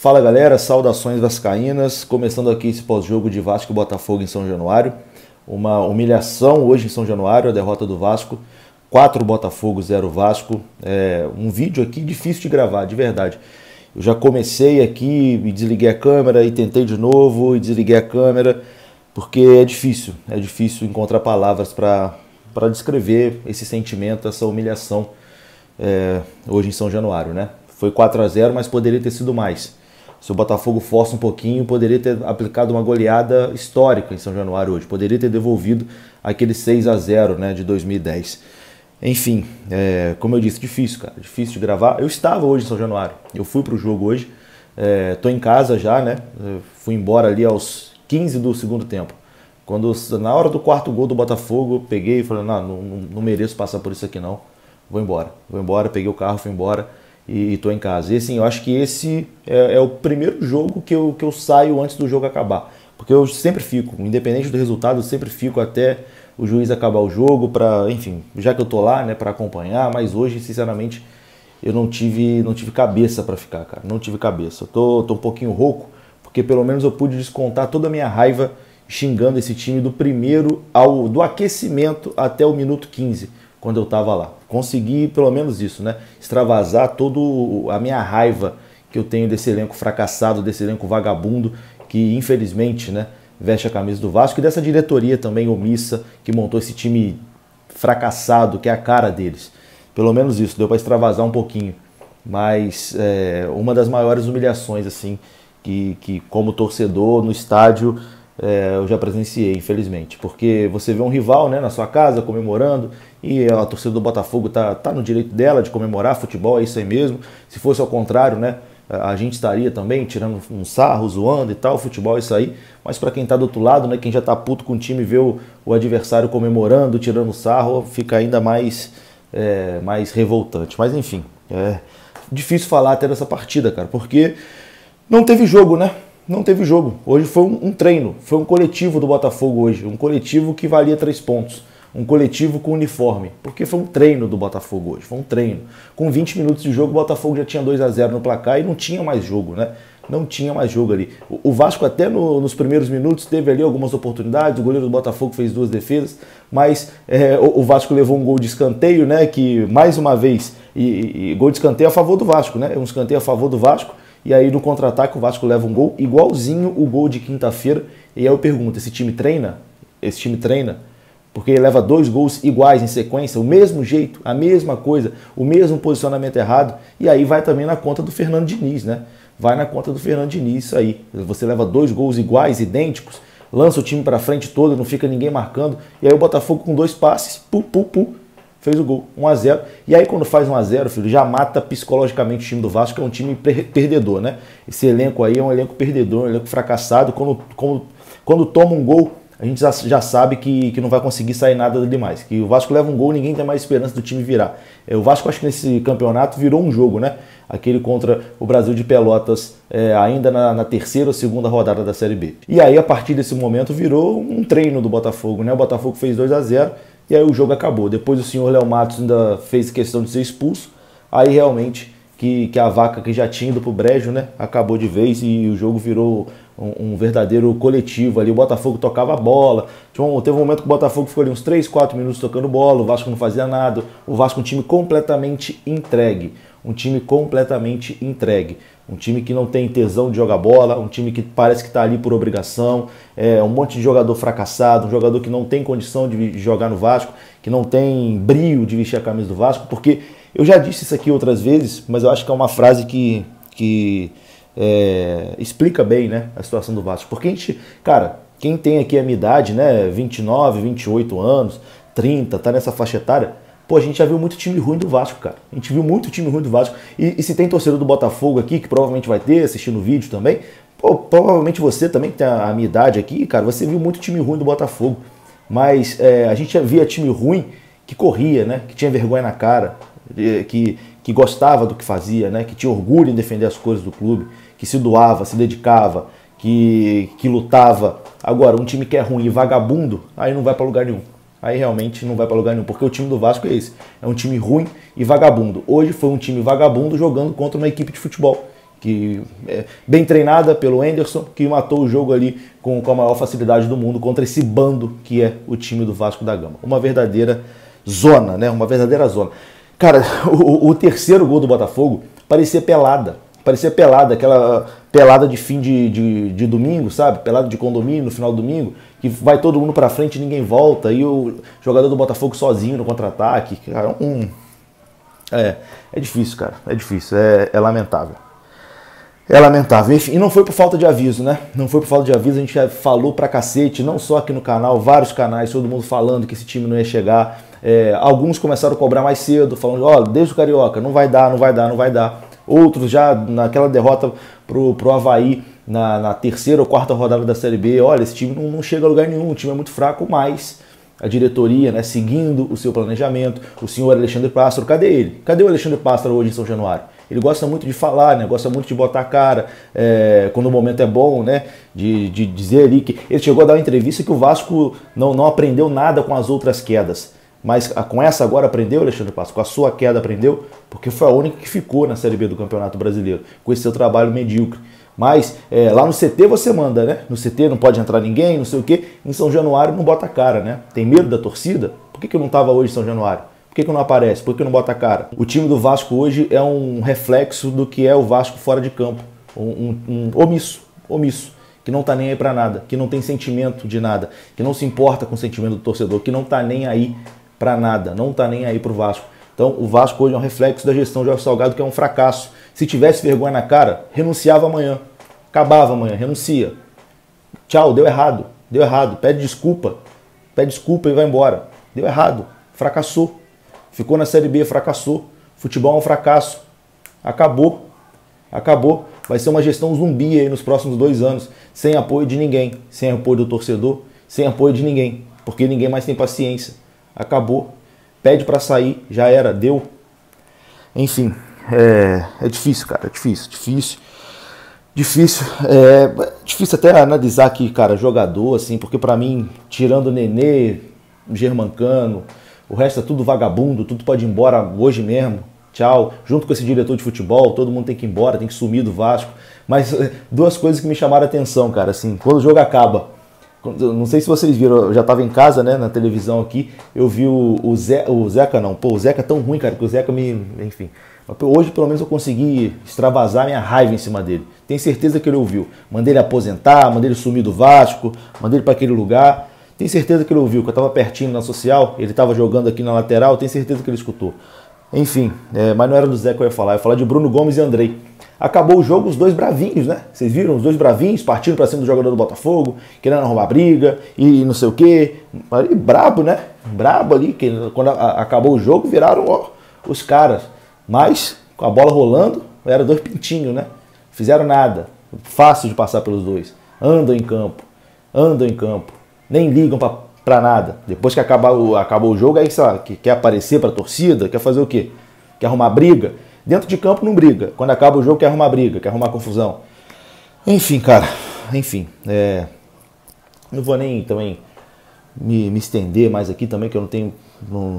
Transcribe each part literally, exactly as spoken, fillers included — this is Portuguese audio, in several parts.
Fala galera, saudações vascaínas, começando aqui esse pós-jogo de Vasco e Botafogo em São Januário. Uma humilhação hoje em São Januário, a derrota do Vasco, quatro Botafogo, zero Vasco. É um vídeo aqui difícil de gravar, de verdade. Eu já comecei aqui e desliguei a câmera e tentei de novo e desliguei a câmera, porque é difícil, é difícil encontrar palavras para para descrever esse sentimento, essa humilhação é, hoje em São Januário, né? Foi quatro a zero, mas poderia ter sido mais. Se o Botafogo força um pouquinho, poderia ter aplicado uma goleada histórica em São Januário hoje. Poderia ter devolvido aquele seis a zero, né, de dois mil e dez. Enfim, é, como eu disse, difícil, cara. Difícil de gravar. Eu estava hoje em São Januário. Eu fui para o jogo hoje. Estou em casa já, né? Eu fui embora ali aos quinze do segundo tempo. Quando, na hora do quarto gol do Botafogo, eu peguei e falei, não, não, não mereço passar por isso aqui não. Vou embora. Vou embora, peguei o carro, fui embora. E estou em casa. E assim, eu acho que esse é, é o primeiro jogo que eu, que eu saio antes do jogo acabar. Porque eu sempre fico, independente do resultado, eu sempre fico até o juiz acabar o jogo, para, enfim, já que eu tô lá, né, para acompanhar. Mas hoje, sinceramente, eu não tive, não tive cabeça para ficar, cara. Não tive cabeça. Eu tô, tô um pouquinho rouco, porque pelo menos eu pude descontar toda a minha raiva xingando esse time do primeiro ao do aquecimento até o minuto quinze. Quando eu estava lá. Consegui pelo menos isso, né? Extravasar toda a minha raiva que eu tenho desse elenco fracassado, desse elenco vagabundo, que infelizmente, né, veste a camisa do Vasco, e dessa diretoria também omissa, que montou esse time fracassado, que é a cara deles. Pelo menos isso, deu para extravasar um pouquinho. Mas é, uma das maiores humilhações, assim, que, que como torcedor no estádio, É, eu já presenciei, infelizmente, porque você vê um rival, né, na sua casa comemorando e a torcida do Botafogo tá, tá no direito dela de comemorar, futebol é isso aí mesmo. Se fosse ao contrário, né, a gente estaria também tirando um sarro, zoando e tal, futebol é isso aí. Mas para quem tá do outro lado, né, quem já tá puto com o time, vê o, o adversário comemorando, tirando sarro, fica ainda mais, é, mais revoltante. Mas enfim, é difícil falar até dessa partida, cara, porque não teve jogo, né? Não teve jogo. Hoje foi um, um treino, foi um coletivo do Botafogo hoje, um coletivo que valia três pontos, um coletivo com uniforme, porque foi um treino do Botafogo hoje, foi um treino. Com vinte minutos de jogo, o Botafogo já tinha dois a zero no placar e não tinha mais jogo, né? Não tinha mais jogo ali. O, o Vasco até no, nos primeiros minutos teve ali algumas oportunidades, o goleiro do Botafogo fez duas defesas, mas é, o, o Vasco levou um gol de escanteio, né? Que mais uma vez, e, e gol de escanteio a favor do Vasco, né? Um escanteio a favor do Vasco. E aí no contra-ataque o Vasco leva um gol igualzinho o gol de quinta-feira. E aí eu pergunto, esse time treina? Esse time treina? Porque ele leva dois gols iguais em sequência, o mesmo jeito, a mesma coisa, o mesmo posicionamento errado. E aí vai também na conta do Fernando Diniz, né? Vai na conta do Fernando Diniz isso aí. Você leva dois gols iguais, idênticos, lança o time pra frente todo, não fica ninguém marcando. E aí o Botafogo com dois passes, pu, pu, pu, fez o gol, um a zero. E aí quando faz um a zero, filho, já mata psicologicamente o time do Vasco, que é um time perdedor, né? Esse elenco aí é um elenco perdedor, um elenco fracassado. Quando, quando, quando toma um gol, a gente já, já sabe que, que não vai conseguir sair nada dele mais. Que o Vasco leva um gol, ninguém tem mais esperança do time virar. É, o Vasco, acho que nesse campeonato virou um jogo, né? Aquele contra o Brasil de Pelotas, é, ainda na, na terceira ou segunda rodada da Série B. E aí, a partir desse momento, virou um treino do Botafogo, né? O Botafogo fez dois a zero. E aí o jogo acabou. Depois o senhor Léo Matos ainda fez questão de ser expulso. Aí realmente que, que a vaca que já tinha ido pro brejo, né, acabou de vez e o jogo virou um, um verdadeiro coletivo ali. O Botafogo tocava a bola. Teve um momento que o Botafogo ficou ali uns três, quatro minutos tocando bola. O Vasco não fazia nada. O Vasco um time completamente entregue. Um time completamente entregue. Um time que não tem tesão de jogar bola, um time que parece que está ali por obrigação, é um monte de jogador fracassado, um jogador que não tem condição de jogar no Vasco, que não tem brio de vestir a camisa do Vasco, porque eu já disse isso aqui outras vezes, mas eu acho que é uma frase que, que é, explica bem, né, a situação do Vasco. Porque a gente, cara, quem tem aqui a minha idade, né, vinte e nove, vinte e oito anos, trinta, tá nessa faixa etária, pô, a gente já viu muito time ruim do Vasco, cara. A gente viu muito time ruim do Vasco. E, e se tem torcedor do Botafogo aqui, que provavelmente vai ter, assistindo o vídeo também, pô, provavelmente você também, que tem a, a minha idade aqui, cara, você viu muito time ruim do Botafogo. Mas é, a gente já via time ruim que corria, né? Que tinha vergonha na cara, que, que gostava do que fazia, né? Que tinha orgulho em defender as coisas do clube, que se doava, se dedicava, que, que lutava. Agora, um time que é ruim e vagabundo, aí não vai pra lugar nenhum. Aí realmente não vai para lugar nenhum, porque o time do Vasco é esse. É um time ruim e vagabundo. Hoje foi um time vagabundo jogando contra uma equipe de futebol, que é, bem treinada pelo Anderson, que matou o jogo ali com, com a maior facilidade do mundo contra esse bando que é o time do Vasco da Gama. Uma verdadeira zona, né? Uma verdadeira zona. Cara, o, o terceiro gol do Botafogo parecia pelada. Parecia pelada, aquela pelada de fim de, de, de domingo, sabe? Pelada de condomínio no final do domingo, que vai todo mundo pra frente e ninguém volta, e o jogador do Botafogo sozinho no contra-ataque. Cara, um... É, é difícil, cara, é difícil, é, é lamentável. É lamentável, enfim, e não foi por falta de aviso, né? Não foi por falta de aviso, a gente já falou pra cacete, não só aqui no canal, vários canais, todo mundo falando que esse time não ia chegar. É, alguns começaram a cobrar mais cedo, falando, ó, oh, desde o Carioca, não vai dar, não vai dar, não vai dar. Outros já naquela derrota pro, pro Avaí na, na terceira ou quarta rodada da Série B, olha, esse time não, não chega a lugar nenhum, o time é muito fraco, mas a diretoria, né, seguindo o seu planejamento, o senhor Alexandre Pássaro, cadê ele? Cadê o Alexandre Pássaro hoje em São Januário? Ele gosta muito de falar, né, gosta muito de botar a cara, é, quando o momento é bom, né, de, de dizer ali que ele chegou a dar uma entrevista que o Vasco não, não aprendeu nada com as outras quedas. Mas com essa agora aprendeu, Alexandre Pássaro? Com a sua queda aprendeu? Porque foi a única que ficou na Série B do Campeonato Brasileiro, com esse seu trabalho medíocre. Mas é, lá no C T você manda, né? No C T não pode entrar ninguém, não sei o quê. Em São Januário não bota a cara, né? Tem medo da torcida? Por que que eu não estava hoje em São Januário? Por que que não aparece? Por que não bota a cara? O time do Vasco hoje é um reflexo do que é o Vasco fora de campo. Um, um, um omisso, omisso. Que não tá nem aí pra nada, que não tem sentimento de nada, que não se importa com o sentimento do torcedor, que não tá nem aí para nada, não tá nem aí pro Vasco. Então o Vasco hoje é um reflexo da gestão de Jorge Salgado, que é um fracasso. Se tivesse vergonha na cara, renunciava amanhã. Acabava amanhã, renuncia. Tchau, deu errado, deu errado, pede desculpa, pede desculpa e vai embora. Deu errado, fracassou. Ficou na Série B, fracassou. Futebol é um fracasso. Acabou, acabou. Vai ser uma gestão zumbi aí nos próximos dois anos, sem apoio de ninguém, sem apoio do torcedor, sem apoio de ninguém, porque ninguém mais tem paciência. Acabou, pede pra sair, já era, deu. Enfim, é, é difícil, cara, é difícil, difícil, difícil, é difícil até analisar aqui, cara, jogador, assim, porque pra mim, tirando o Nenê, o Germancano, o resto é tudo vagabundo, tudo pode ir embora hoje mesmo, tchau, junto com esse diretor de futebol, todo mundo tem que ir embora, tem que sumir do Vasco, mas duas coisas que me chamaram a atenção, cara, assim, quando o jogo acaba, não sei se vocês viram, eu já estava em casa, né, na televisão aqui, eu vi o, o, Zé, o Zeca, não, pô, o Zeca é tão ruim, cara, que o Zeca me, enfim, hoje pelo menos eu consegui extravasar minha raiva em cima dele, tenho certeza que ele ouviu, mandei ele aposentar, mandei ele sumir do Vasco, mandei ele para aquele lugar, tenho certeza que ele ouviu, que eu estava pertinho na social, ele estava jogando aqui na lateral, tenho certeza que ele escutou. Enfim, é, mas não era do Zé que eu ia falar, eu ia falar de Bruno Gomes e Andrei. Acabou o jogo, os dois bravinhos, né? Vocês viram? Os dois bravinhos partindo pra cima do jogador do Botafogo, querendo arrumar briga e não sei o quê. E brabo, né? Brabo ali, que quando a, a, acabou o jogo viraram ó, os caras. Mas, com a bola rolando, era dois pintinhos, né? Fizeram nada. Fácil de passar pelos dois. Andam em campo, andam em campo. Nem ligam pra, pra nada. Depois que acabar o, acabou o jogo, aí, sei lá, que quer aparecer pra torcida, quer fazer o quê? Quer arrumar briga? Dentro de campo não briga. Quando acaba o jogo quer arrumar briga, quer arrumar confusão. Enfim, cara. Enfim. É... Não vou nem também me, me estender mais aqui também, que eu não tenho... Não,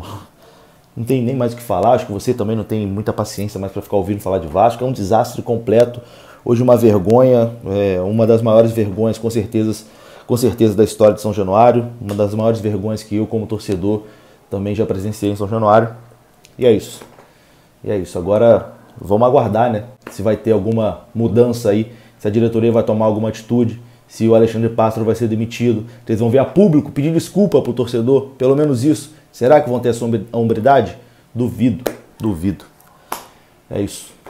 não tenho nem mais o que falar. Acho que você também não tem muita paciência mais para ficar ouvindo falar de Vasco. É um desastre completo. Hoje uma vergonha. É uma das maiores vergonhas, com certeza, com certeza, da história de São Januário. Uma das maiores vergonhas que eu, como torcedor, também já presenciei em São Januário. E é isso. E é isso, agora vamos aguardar, né? Se vai ter alguma mudança aí, se a diretoria vai tomar alguma atitude, se o Alexandre Pássaro vai ser demitido. Eles vão ver a público pedir desculpa pro torcedor, pelo menos isso. Será que vão ter essa hombridade? Duvido, duvido. É isso.